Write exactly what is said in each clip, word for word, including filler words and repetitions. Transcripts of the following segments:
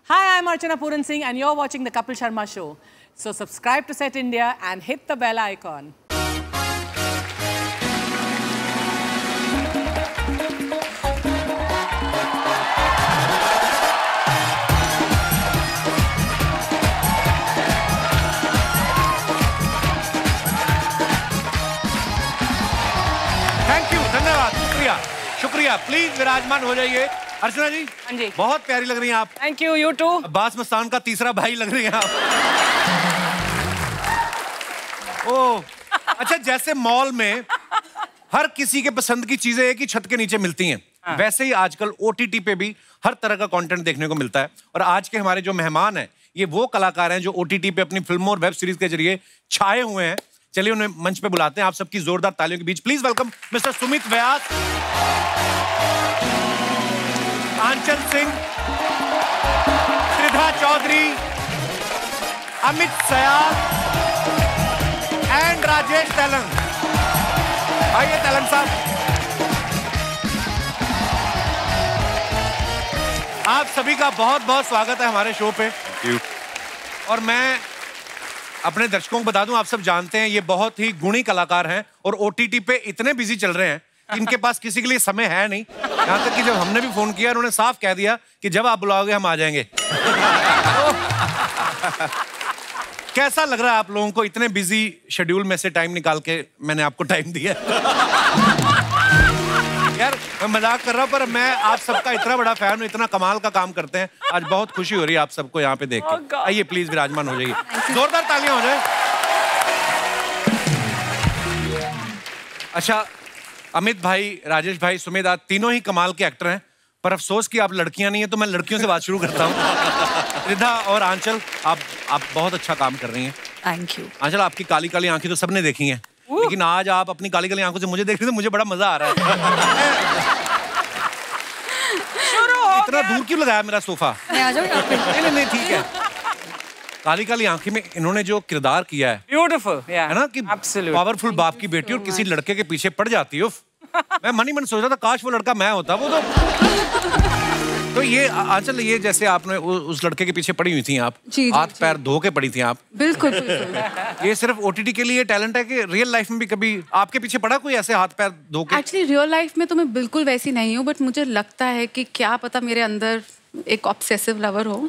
Hi, I'm Archana Puran Singh and you're watching the Kapil Sharma Show. So subscribe to Set India and hit the bell icon. Thank you, धन्यवाद, शुक्रिया, शुक्रिया। Please विराजमान हो जाइए। अर्चना जी, हाँ जी, बहुत प्यारी लग रही हैं आप। Thank you, you too. Abbas Mastan का तीसरा भाई लग रही हैं आप। ओह, अच्छा, जैसे मॉल में हर किसी के पसंद की चीजें एक ही छत के नीचे मिलती हैं, हाँ। वैसे ही आजकल ओटीटी पे भी हर तरह का कंटेंट देखने को मिलता है। और आज के हमारे जो मेहमान हैं, ये वो कलाकार हैं जो ओटीटी पे अपनी फिल्मों और वेब सीरीज के जरिए छाए हुए हैं। चलिए उन्हें मंच पे बुलाते हैं। आप सबकी जोरदार तालियों के बीच please welcome mister Sumit Vyas, Aanchal Singh, Tridha Choudhary, Amit Sial and Rajesh Tailang. आइए तैलंग साहब, आप सभी का बहुत बहुत स्वागत है हमारे शो पे। और मैं अपने दर्शकों को बता दूं, आप सब जानते हैं ये बहुत ही गुणी कलाकार हैं और ओटीटी पे इतने बिजी चल रहे हैं कि इनके पास किसी के लिए समय है नहीं। यहाँ तक कि जब हमने भी फोन किया उन्होंने साफ कह दिया कि जब आप बुलाओगे हम आ जाएंगे। कैसा लग रहा है आप लोगों को इतने बिजी शेड्यूल में से टाइम निकाल के मैंने आपको टाइम दिया? यार मैं मजाक कर रहा हूँ, पर मैं आप सबका इतना बड़ा फैन हूँ, इतना कमाल का काम करते हैं। आज बहुत खुशी हो रही है आप सबको यहाँ पे देख के। आइए प्लीज विराजमान हो जाइए, जोरदार तालियां हो जाए। अच्छा, अमित भाई, राजेश भाई, सुमेत, आज तीनों ही कमाल के एक्टर हैं, पर अफसोस कि आप लड़कियां नहीं है, तो मैं लड़कियों से बात शुरू करता हूँ। त्रिधा और आंचल, आप आप बहुत अच्छा काम कर रही हैं। Thank you. आंचल, आपकी काली काली आंखें तो सबने देखी हैं, लेकिन आज आप अपनी काली काली आंखों से मुझे देख रही, तो मुझे बड़ा मजा आ रहा है। इतना दूर क्यों लगाया मेरा सोफा? मैं आ जाऊँ यहाँ पे? नहीं नहीं ठीक है। काली काली आंखें में इन्होंने जो किरदार किया है, ब्यूटीफुल, है ना, कि पावरफुल बाप की बेटी और किसी लड़के के पीछे पड़ जाती है। मैं मन ही मन सोच रहा था काश वो लड़का मैं होता। वो तो तो ये आंचल, ये जैसे आपने उस लड़के के पीछे पड़ी हुई थी आप, हाथ पैर धो के पड़ी थी आप। बिल्कुल बिल्कुल। ये सिर्फ ओटीटी के लिए टैलेंट है कि रियल लाइफ में भी कभी आपके पीछे पड़ा कोई ऐसे हाथ पैर धो के? एक्चुअली रियल लाइफ में तो मैं बिल्कुल वैसी नहीं हूँ, बट मुझे लगता है कि क्या पता मेरे अंदर एक ऑब्सेसिव लवर हो।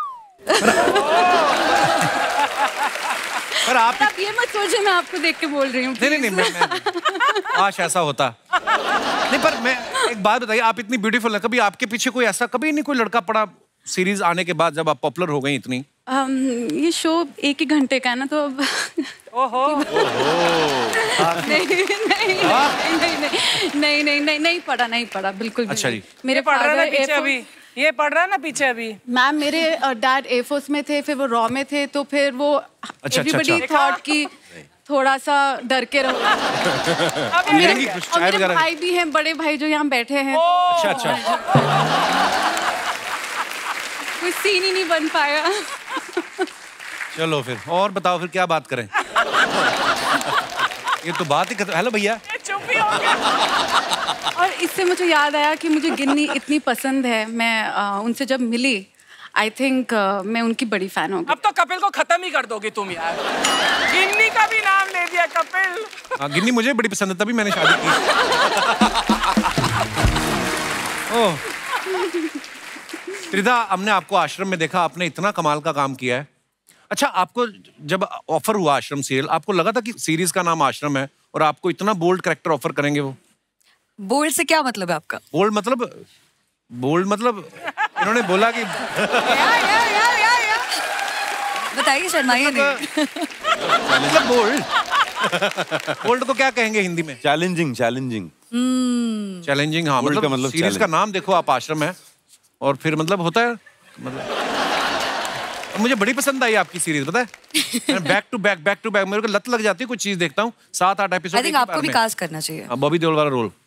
पर आप आप ये मत सोचिए मैं आपको देख के बोल रही हूँ। नहीं नहीं नहीं, मैं काश ऐसा होता। नहीं, पर मैं एक बात बताइए, आप इतनी ब्यूटीफुल है, कभी आपके पीछे कोई ऐसा कभी नहीं कोई लड़का पड़ा सीरीज आने के बाद, जब आप पॉपुलर हो गई इतनी? um, ये शो एक ही घंटे का है ना, तो अब ओहो नहीं नहीं नहीं नहीं नहीं नहीं नहीं पढ़ा नहीं पढ़ा बिल्कुल। अच्छा जी, मेरे पढ़ रहा है पीछे अभी, ये पढ़ रहा है ना पीछे अभी। मैम, मेरे डैड एयरफोर्स में थे, फिर वो रॉ में थे, तो फिर वो एवरीबॉडी थॉट कि थोड़ा सा डर के रहो। मेरे, मेरे भाई भी हैं, बड़े भाई जो यहाँ बैठे हैं। अच्छा अच्छा, कोई सीन ही नहीं बन पाया। चलो फिर और बताओ, फिर क्या बात करें? ये तो बात ही। हेलो भैया। और इससे मुझे याद आया कि मुझे गिन्नी इतनी पसंद है। मैं आ, उनसे जब मिली, आई थिंक uh, मैं उनकी बड़ी फैन हो गई। अब तो कपिल को खत्म ही कर दोगी तुम यार। गिन्नी का भी नाम ले दिया कपिल। हाँ, गिन्नी मुझे बड़ी पसंद है, तभी मैंने शादी की। ओह, त्रिधा, हमने आपको आश्रम में देखा, आपने इतना कमाल का काम किया है। अच्छा, आपको जब ऑफर हुआ आश्रम सीरियल, आपको लगा था कि सीरीज का नाम आश्रम है और आपको इतना बोल्ड कैरेक्टर ऑफर करेंगे वो? बोल्ड से क्या मतलब है आपका? बोल्ड मतलब बोल्ड मतलब इन्होंने बोला कि या, या, या, या, या। बताइए, शर्माइए नहीं। मतलब बोल्ड बोल्ड को क्या कहेंगे हिंदी में? Challenging challenging challenging. हाँ, मतलब, मतलब सीरीज का नाम देखो आप, आश्रम है, और फिर मतलब होता है, मतलब मुझे बड़ी पसंद आई आपकी सीरीज, पता है? Back to back back to back मेरे को लत लग जाती है, कुछ चीज देखता हूँ, सात आठ एपिसोड। आई थिंक आपको भी कास्ट करना चाहिए, बॉबी देओल वाला रोल।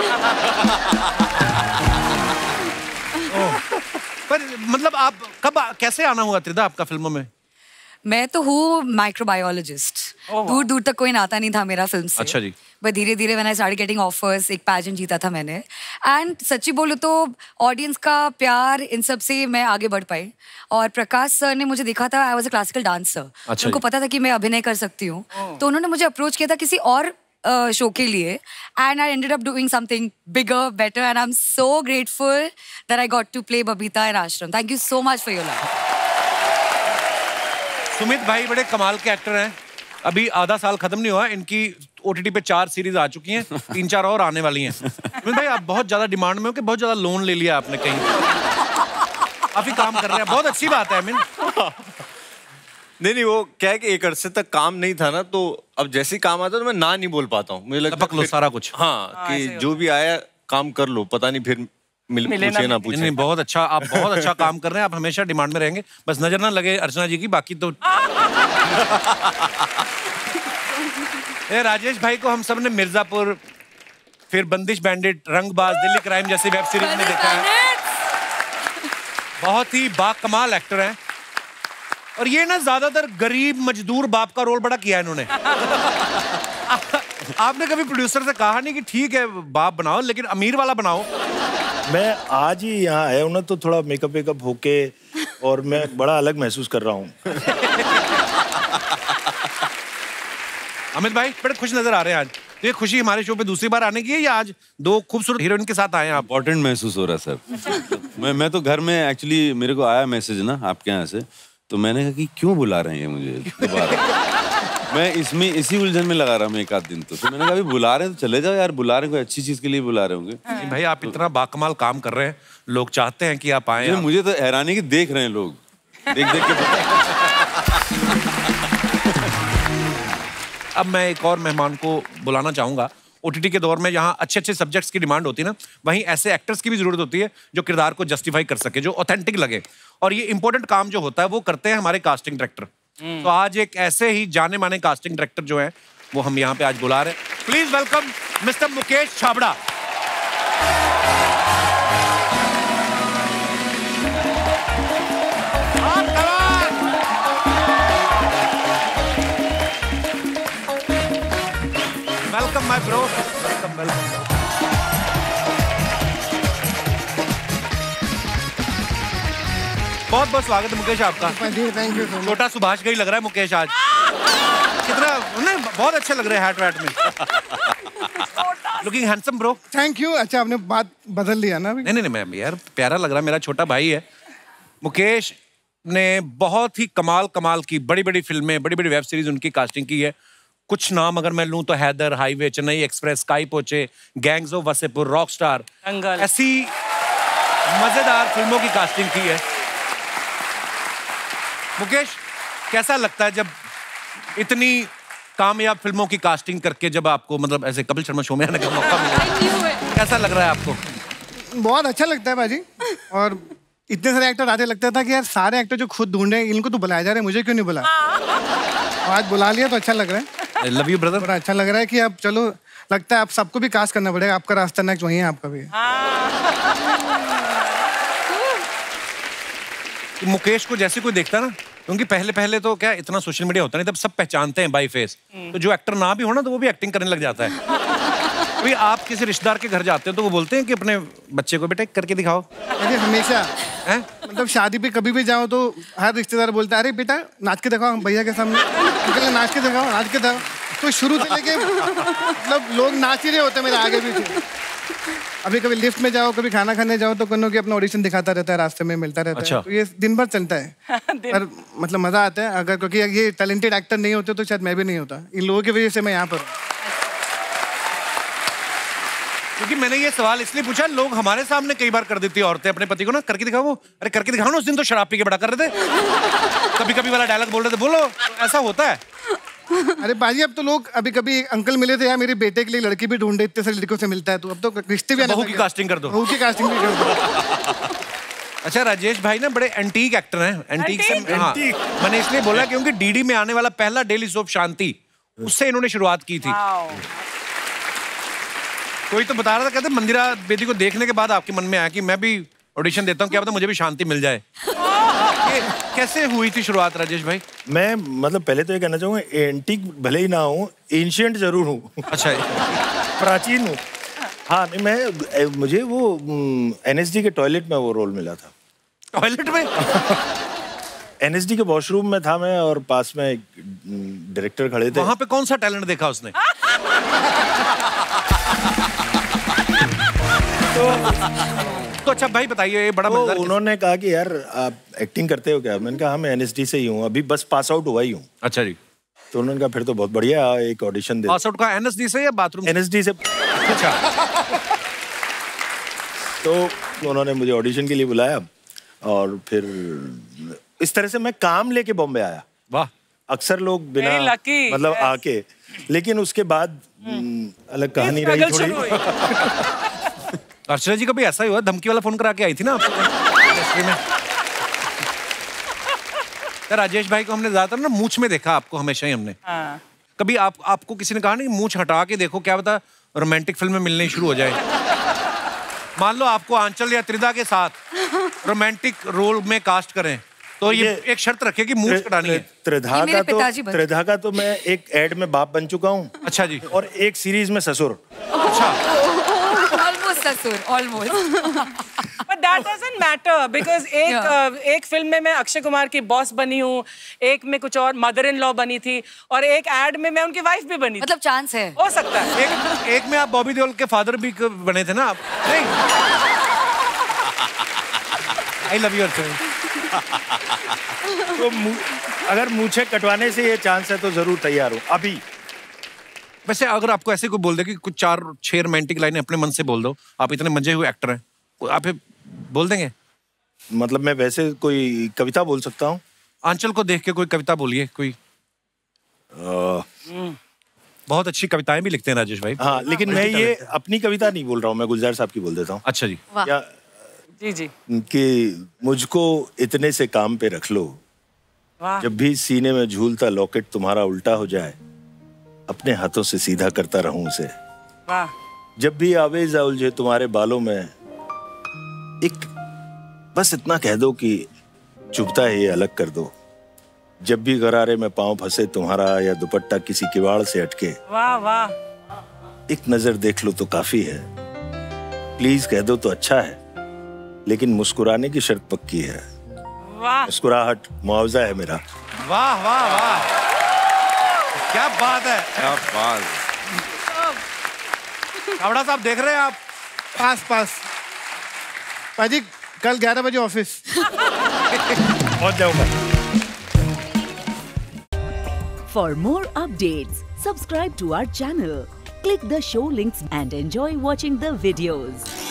पर मतलब आप कब कैसे आना हुआ त्रिधा आपका फिल्मों में? मैं तो हूँ माइक्रोबायोलॉजिस्ट, दूर दूर तक कोई नाता नहीं था मेरा फिल्म से। अच्छा जी। बट धीरे धीरे when I started getting offers, एक पैजेंट जीता था मैंने, एंड सच्ची बोलूं तो ऑडियंस का प्यार इन सब से मैं आगे बढ़ पाई। और प्रकाश सर ने मुझे देखा था, I was a classical dancer, उनको पता था कि मैं अभिनय कर सकती हूँ, तो उन्होंने मुझे अप्रोच किया था किसी और शो के लिए, and I ended up doing something bigger, better, and I am so grateful that I got to play Babita in Aashram. Thank you so much for your love. Sumit भाई बड़े कमाल के एक्टर हैं। अभी आधा साल खत्म नहीं हुआ, इनकी ओटीटी पे चार सीरीज आ चुकी हैं, तीन चार और आने वाली हैं। सुमित भाई आप बहुत ज्यादा डिमांड में हो कि बहुत ज्यादा लोन ले लिया आपने कहीं? काफी काम कर रहे हैं, बहुत अच्छी बात है। आई मीन नहीं नहीं, वो क्या है कि एक अरसे तक काम नहीं था ना, तो अब जैसे ही काम आता है तो मैं ना नहीं बोल पाता हूँ। मुझे लगता है सारा कुछ, हाँ, कि जो भी आया काम कर लो, पता नहीं फिर मिल पूछे ना पूछे। नहीं, बहुत अच्छा, आप बहुत अच्छा काम कर रहे हैं, आप हमेशा डिमांड में रहेंगे, बस नजर ना लगे अर्चना जी की, बाकी तो ए, राजेश भाई को हम सब ने मिर्जापुर, फिर बंदिश बैंडिट, रंगबाज, दिल्ली क्राइम जैसी वेब सीरीज में देखा है। बहुत ही बाकमाल एक्टर हैं, और ये ना ज्यादातर गरीब मजदूर बाप का रोल बड़ा किया है इन्होंने। आपने कभी प्रोड्यूसर से कहा नहीं कि ठीक है बाप बनाओ लेकिन अमीर वाला बनाओ? मैं आज ही यहाँ आया हूँ ना, तो थोड़ा मेकअप वेकअप होके और मैं बड़ा अलग महसूस कर रहा हूँ। अमित भाई बड़े खुश नजर आ रहे हैं आज, तो ये खुशी हमारे शो पे दूसरी बार आने की है या आज दो खूबसूरत हीरोइन के साथ आए हैं आप? इम्पोर्टेंट महसूस हो रहा है सर। मैं मैं तो घर में एक्चुअली, मेरे को आया मैसेज ना आपके यहाँ से, तो मैंने कहा कि क्यों बुला रहे हैं मुझे दोबारा। मैं इसमें इसी उलझन में लगा रहा हूँ एक आध दिन, तो, तो मैंने कहा अभी बुला रहे हैं तो चले जाओ यार, बुला रहे हैं कोई अच्छी चीज के लिए बुला रहे होंगे। भाई आप इतना बाकमाल काम कर रहे हैं, लोग चाहते हैं कि आप आए। आप। मुझे तो हैरानी की देख रहे हैं लोग, देख देख के। अब मैं एक और मेहमान को बुलाना चाहूंगा। ओटीटी के दौर में जहाँ अच्छे अच्छे सब्जेक्ट्स की डिमांड होती है ना, वहीं ऐसे एक्टर्स की भी जरूरत होती है जो किरदार को जस्टिफाई कर सके, जो ऑथेंटिक लगे, और ये इंपॉर्टेंट काम जो होता है वो करते हैं हमारे कास्टिंग डायरेक्टर। तो आज एक ऐसे ही जाने माने कास्टिंग डायरेक्टर जो है वो हम यहाँ पे आज बुला रहे हैं। Please welcome mister Mukesh Chhabra. Welcome my bro, welcome welcome. बहुत बहुत स्वागत है मुकेश आपका। Thank you. छोटा सुभाष का ही लग रहा है मुकेश आज, कितना नहीं, बहुत अच्छे लग रहे हैं हैट वैट में। Looking handsome bro. Thank you. अच्छा आपने बात बदल लिया ना अभी? नहीं नहीं नहीं यार, प्यारा लग रहा है, मेरा छोटा भाई है। मुकेश ने बहुत ही कमाल कमाल की बड़ी बड़ी फिल्में, बड़ी बड़ी वेब सीरीज उनकी कास्टिंग की है। कुछ नाम अगर मैं लूं तो Haider, highway, Chennai Express, Kai Poche, Gangs of Wasseypur, Rockstar, ऐसी मजेदार फिल्मों की कास्टिंग की है। मुकेश कैसा लगता है जब इतनी कामयाब फिल्मों की कास्टिंग करके जब आपको मतलब ऐसे कपिल शर्मा शो में आने का मौका मिला, कैसा लग रहा है आपको? बहुत अच्छा लगता है बाजी। और इतने सारे एक्टर आते, लगता था कि यार सारे एक्टर जो खुद ढूंढे इनको तो बुलाया जा रहा है, मुझे क्यों नहीं बुलाया? आज बुला लिया तो अच्छा लग रहा है। Love you brother. बड़ा अच्छा लग रहा है कि अब चलो, लगता है आप सबको भी कास्ट करना पड़ेगा। आपका रास्ता नेक्स्ट वही है, आपका भी। मुकेश को जैसे कोई देखता ना, क्योंकि पहले पहले तो क्या इतना सोशल मीडिया होता नहीं, तब सब पहचानते हैं बाई फेस, तो जो एक्टर ना भी हो ना तो वो भी एक्टिंग करने लग जाता है। अभी आप किसी रिश्तेदार के घर जाते हो तो वो बोलते हैं कि अपने बच्चे को बेटा करके दिखाओ। अरे हमेशा है, मतलब शादी पे कभी भी जाओ तो हर रिश्तेदार बोलता है अरे बेटा नाच के दिखाओ भैया के सामने, नाच के दिखाओ नाच के दिखाओ। तो शुरू से लेके मतलब लोग नाच ही रहे होते मेरे आगे पीछे। अभी कभी लिफ्ट में जाओ, कभी खाना खाने जाओ तो कन्नो की अपना ऑडिशन दिखाता रहता है, रास्ते में मिलता रहता अच्छा। है। तो ये दिन भर चलता है। पर मतलब मजा आता है, अगर क्योंकि ये टैलेंटेड एक्टर नहीं होते तो शायद मैं भी नहीं होता। इन लोगों की वजह से मैं यहाँ पर हूँ। क्योंकि मैंने ये सवाल इसलिए पूछा, लोग हमारे सामने कई बार कर देती है औरतें अपने पति को ना, करके दिखाओ। वो अरे करके दिखाओ ना, उस दिन तो शराब पी के बड़ा कर रहे थे, कभी कभी वाला डायलॉग बोल रहे थे, बोलो। ऐसा होता है। अरे बाजी अब तो लोग, अभी कभी एक अंकल मिले थे यार, मेरे बेटे के लिए लड़की भी ढूंढे, इतने सारे लड़कियों से मिलता है, तो अब तो रिश्ते भी बहू की कास्टिंग कर दो। बहू की कास्टिंग भी कर दो। अच्छा राजेश भाई ना बड़े एंटीक एक्टर हैं। एंटीक से हाँ, मैंने इसलिए बोला क्योंकि डीडी में आने वाला पहला डेली सोप शांति, उससे इन्होंने शुरुआत की थी। कोई तो बता रहा था, कहते मंदिरा बेदी को देखने के बाद आपके मन में आया कि मैं भी ऑडिशन देता हूँ, क्या पता मुझे भी शांति मिल जाए। ये कैसे हुई थी शुरुआत राजेश भाई? मैं मतलब पहले तो ये कहना चाहूँगा, एंटीक भले ही ना हूँ, एंशिएंट जरूर हूँ। अच्छा, प्राचीन हूँ। हाँ नहीं, मैं मुझे वो एनएसडी के टॉयलेट में वो रोल मिला था। टॉयलेट में? एनएसडी के वॉशरूम में था मैं, और पास में एक डायरेक्टर खड़े थे। वहाँ पे कौन सा टैलेंट देखा उसने? तो, तो अच्छा भाई बताइए, ये बड़ा तो उन्होंने कहा कि यार आप एक्टिंग करते हो क्या? मैंने कहा हाँ मैं एनएसडी से ही हूँ, अभी बस पास आउट हुआ ही हूँ। अच्छा जी। तो उन्होंने कहा फिर तो बहुत बढ़िया, एक ऑडिशन दे। पास आउट का एनएसडी से या बाथरूम? एनएसडी से। अच्छा। तो उन्होंने मुझे ऑडिशन के लिए बुलाया, और फिर इस तरह से मैं काम लेके बॉम्बे आया। वाह। अक्सर लोग बिना मतलब yes. आके, लेकिन उसके बाद अलग कहानी रही थोड़ी। अर्चना जी का भी ऐसा ही हुआ, धमकी वाला फोन करा के आई थी ना इंडस्ट्री में। राजेश भाई को हमने ज्यादातर ना मूंछ में देखा, आपको हमेशा ही हमने। हाँ। कभी आप आपको किसी ने कहा नहीं मूंछ हटा के देखो, क्या पता रोमांटिक फिल्म में मिलने शुरू हो जाए? मान लो आपको आंचल या त्रिधा के साथ रोमांटिक रोल में कास्ट करें, तो ये, ये एक शर्त रखे कि मूंछ कटानी है। त्रिधा का तो त्रिधा का तो मैं एक एड में बाप बन चुका हूँ। अच्छा जी। और एक सीरीज में ससुर। अच्छा। ऑलमोस्ट ससुर, almost. But that doesn't matter because एक yeah. uh, एक फिल्म में मैं अक्षय कुमार की बॉस बनी हूँ, एक में कुछ और मदर इन लॉ बनी थी, और एक एड में मैं उनकी वाइफ भी बनी थी। मतलब चांस है, हो सकता है। एक, एक में आप बॉबी देओल के फादर भी बने थे ना आप? नहीं। I love you अर्चना। तो अगर मूछे कटवाने से ये चांस है तो जरूर तैयार हूँ अभी। वैसे अगर आपको ऐसे कोई बोल दे कि कुछ चार छह रोमांटिक लाइनें अपने मन से बोल दो, आप इतने मजे हुए एक्टर हैं, आप बोल देंगे? मतलब मैं वैसे कोई कविता बोल सकता हूँ? आंचल को देख के कोई कविता बोलिए कोई। आ... बहुत अच्छी कविताएं भी लिखते हैं राजेश भाई। हाँ, लेकिन मैं ये अपनी कविता नहीं बोल रहा हूँ, मैं गुलजार साहब की बोल देता हूँ। अच्छा जी। या जी जी। कि मुझको इतने से काम पे रख लो, जब भी सीने में झूलता लॉकेट तुम्हारा उल्टा हो जाए, अपने हाथों से सीधा करता रहूं उसे। वाह। जब भी आवेज़ उलझे तुम्हारे बालों में, एक बस इतना कह दो कि चुभता है ये अलग कर दो। जब भी गरारे में पांव फंसे तुम्हारा, या दुपट्टा किसी किवाड़ से अटके, वाह वाह, एक नजर देख लो तो काफी है। प्लीज कह दो तो अच्छा है, लेकिन मुस्कुराने की शर्त पक्की है। वाह। मुस्कुराहट मुआवजा है मेरा। वाह वाह वाह, क्या बात है, क्या बात। कावड़ा साहब देख रहे हैं आप? पास पास पाजी, कल ग्यारह बजे ऑफिस पहुंच जाऊंगा। For more updates, subscribe to our channel, click the show links and enjoy watching the videos.